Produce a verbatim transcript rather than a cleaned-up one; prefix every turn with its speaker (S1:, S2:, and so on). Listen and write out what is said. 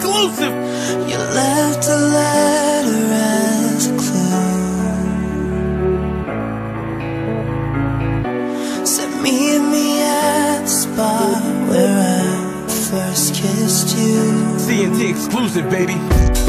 S1: exclusive.
S2: You left a letter as a clue. Said meet me at the spot where I first kissed you.
S1: C N T exclusive, baby.